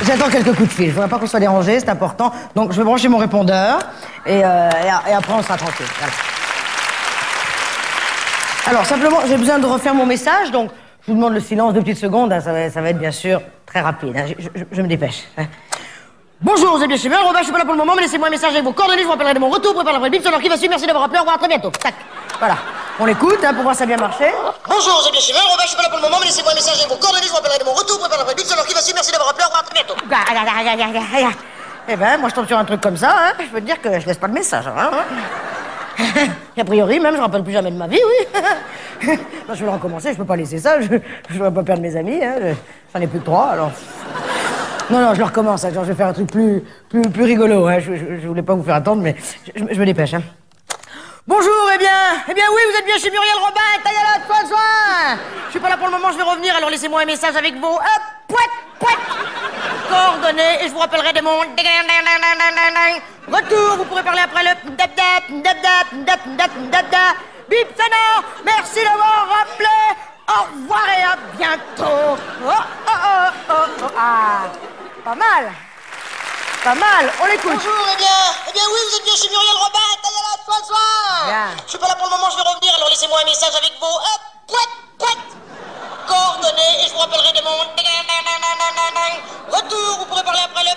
J'attends quelques coups de fil. Je voudrais pas qu'on soit dérangé, c'est important. Donc, je vais brancher mon répondeur et après, on sera tranquille. Voilà. Alors, simplement, j'ai besoin de refaire mon message, donc je vous demande le silence 2 petites secondes. Hein, ça va être bien sûr très rapide. Hein, je me dépêche. Hein. Bonjour, vous êtes bien chez moi. Robin, je suis pas là pour le moment, mais laissez-moi un message avec vos coordonnées. Je vous rappellerai de mon retour. Prépare la vraie bip sonore qui va suivre. Merci d'avoir appelé. Au revoir, à très bientôt. Tac. Voilà. On l'écoute, hein, pour voir si ça a bien marché. Bonjour, vous êtes bien chez moi. Robin, je suis pas là pour le moment, mais laissez-moi un message avec vos coordonnées. Je vous rappellerai de mon retour. Prépare la vraie bip sonore qui va suivre. Merci d'avoir appelé. Au revoir, à très bientôt. Eh ben, moi, je tombe sur un truc comme ça, hein. Je peux te dire que je laisse pas de message. Hein. Et a priori, même, je me rappelle plus jamais de ma vie, oui. Non, je vais le recommencer. Je peux pas laisser ça. Je vais pas perdre mes amis. Hein. J'en ai plus que 3, alors. Non, je le recommence. Hein. Genre, je vais faire un truc plus rigolo. Hein. Je voulais pas vous faire attendre, mais je me dépêche. Hein. Bonjour, eh bien oui, vous êtes bien chez Muriel Robin, taillalotte, soin. Je suis pas là pour le moment, je vais revenir, alors laissez-moi un message avec vos coordonnées et je vous rappellerai de mon retour. Vous pourrez parler après le bip sonore. Merci d'avoir rappelé. Au revoir et à bientôt. Ah, pas mal. Pas mal, on l'écoute. Bonjour, eh bien oui, vous êtes bien chez Muriel Robin, taillalotte, soin. Bien. Je suis pas là pour le moment, je vais revenir, alors laissez-moi un message avec vos coordonnées et je vous rappellerai de mon retour. Vous pourrez parler après le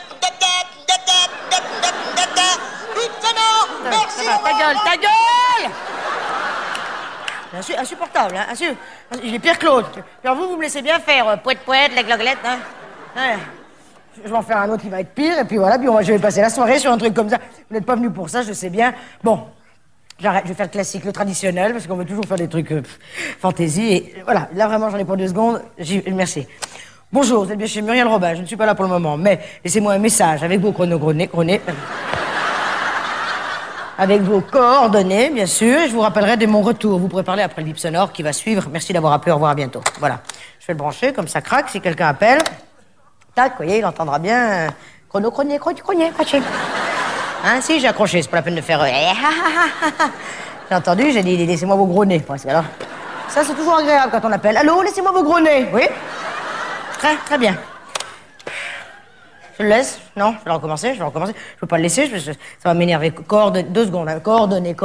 bip sonore. Merci. Ta gueule. C'est insupportable, hein. Il est pire que l'autre. Alors vous me laissez bien faire poète, la gloglette, hein. Ouais. Je vais en faire un autre qui va être pire, et puis voilà, je vais passer la soirée sur un truc comme ça. Vous n'êtes pas venu pour ça, je sais bien. Bon, j'arrête, je vais faire le classique, le traditionnel, parce qu'on veut toujours faire des trucs fantaisie, et voilà, là vraiment j'en ai pour 2 secondes, merci. Bonjour, vous êtes bien chez Muriel Robin, je ne suis pas là pour le moment, mais laissez-moi un message avec vos avec vos coordonnées, bien sûr, et je vous rappellerai de mon retour. Vous pourrez parler après le bip sonore qui va suivre. Merci d'avoir appelé, au revoir, à bientôt. Voilà, je vais le brancher, comme ça craque, si quelqu'un appelle. Tac, vous voyez, il entendra bien. Chronie. Hein, si, j'ai accroché, c'est pas la peine de faire. J'ai entendu, j'ai dit, laissez-moi vos gros nez. Parce que alors, ça, c'est toujours agréable quand on appelle. Allô, laissez-moi vos gros nez. Oui? Très bien. Je le laisse? Non, je vais recommencer. Je peux pas le laisser, ça va m'énerver. 2 secondes. Hein. Coordonnées.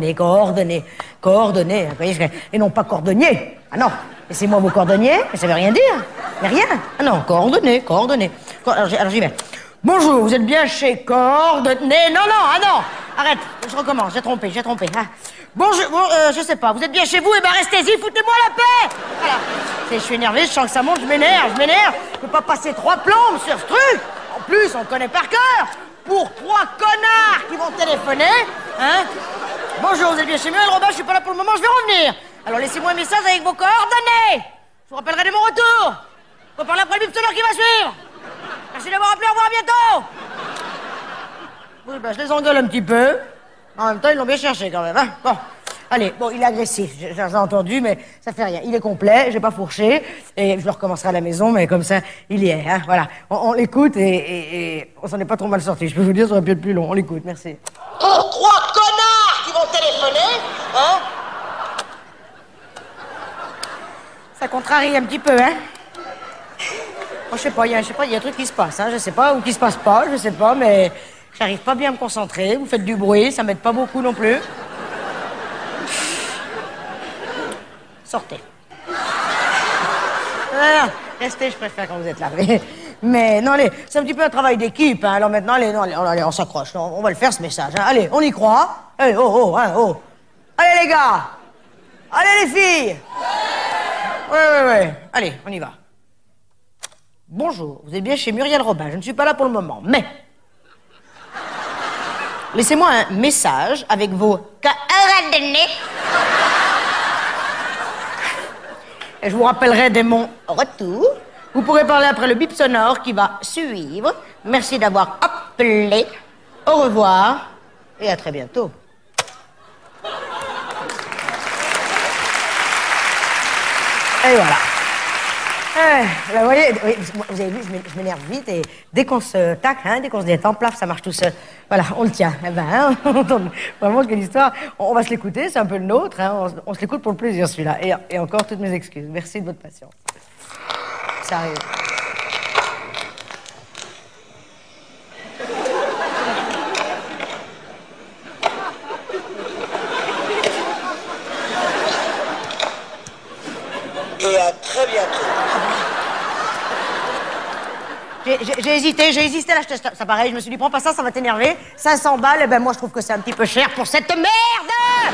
Vous voyez, et non pas cordonnier. Ah non. Laissez-moi vos coordonnées, mais ça veut rien dire. Mais rien. Ah non, coordonnées. Alors j'y vais. Bonjour, vous êtes bien chez Coordonnées. Non, ah non. Arrête, je recommence, j'ai trompé. Ah. Bonjour, je sais pas, vous êtes bien chez vous, et ben restez-y, foutez-moi la paix. Voilà. Je suis énervé, je sens que ça monte, je m'énerve. Je peux pas passer 3 plombes sur ce truc. En plus, on le connaît par cœur. Pour 3 connards qui vont téléphoner, hein. Bonjour, vous êtes bien chez Muriel Robin, je suis pas là pour le moment, je vais revenir. Alors laissez-moi un message avec vos coordonnées. Je vous rappellerai de mon retour. Faut parler après le bip sonore qui va suivre. Merci d'avoir appelé, au revoir, à bientôt. Oui, ben je les engueule un petit peu. En même temps, ils l'ont bien cherché quand même, hein. Bon, allez, il est agressif, j'ai entendu, mais ça fait rien. Il est complet, j'ai pas fourché, et je le recommencerai à la maison, mais comme ça, il y est, hein. Voilà, on l'écoute et on s'en est pas trop mal sorti. Je peux vous dire, ça aurait pu être plus long. On l'écoute, merci. Pour 3 connards qui vont téléphoner, hein. Ça contrarie un petit peu, hein. Moi, je sais pas, il y a un truc qui se passe, hein, je sais pas, ou qui se passe pas, je sais pas, mais j'arrive pas bien à me concentrer. Vous faites du bruit, ça m'aide pas beaucoup non plus. Sortez. Non, restez, je préfère quand vous êtes là. Mais non, allez, c'est un petit peu un travail d'équipe, hein. Alors maintenant, allez, on s'accroche, on va le faire ce message, hein. Allez, on y croit. Allez, oh. Allez les gars. Allez les filles. Ouais. Allez, on y va. Bonjour, vous êtes bien chez Muriel Robin, je ne suis pas là pour le moment, mais... Laissez-moi un message avec vos coordonnées. Et je vous rappellerai de mon retour. Vous pourrez parler après le bip sonore qui va suivre. Merci d'avoir appelé. Au revoir et à très bientôt. Et voilà. Vous voyez, vous avez vu, je m'énerve vite et dès qu'on se tac, hein, dès qu'on se détend, plaf, ça marche tout seul. Voilà, on le tient. Eh ben, hein, vraiment, quelle histoire. On va se l'écouter, c'est un peu le nôtre. Hein, on se l'écoute pour le plaisir, celui-là. Et encore toutes mes excuses. Merci de votre patience. Ça arrive. J'ai hésité à l'acheter. Ça pareil, je me suis dit, prends pas ça, ça va t'énerver. 500 balles, eh ben moi je trouve que c'est un petit peu cher pour cette merde.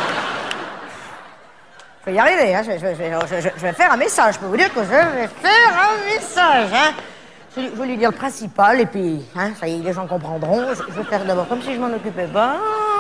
Je vais y arriver, hein. Je vais faire un message. Je peux vous dire que je vais faire un message, hein. Je vais lui dire le principal, et puis, hein, ça y est, les gens comprendront. Je vais faire d'abord comme si je m'en occupais pas.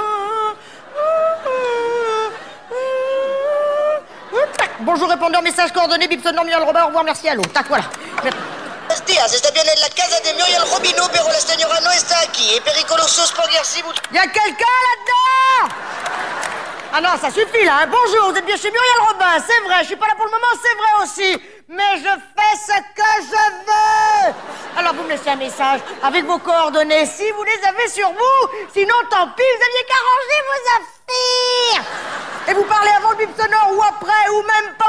Bonjour, répondeur, message coordonné, bip sonore, Muriel Robin, au revoir, merci, allô. Tac, voilà. Buenos días, está bien en la casa de Muriel Robino, pero la señora no está aquí. Pericoloso Spaghetti. Y a quelqu'un là-dedans? Ah non, ça suffit là, hein. Bonjour, vous êtes bien chez Muriel Robin, c'est vrai, je suis pas là pour le moment, c'est vrai aussi. Mais je fais ce que je veux. Alors vous me laissez un message avec vos coordonnées, si vous les avez sur vous. Sinon, tant pis, vous aviez qu'à ranger vos affaires. Et vous parlez avant le bip sonore ou après, ou même pas.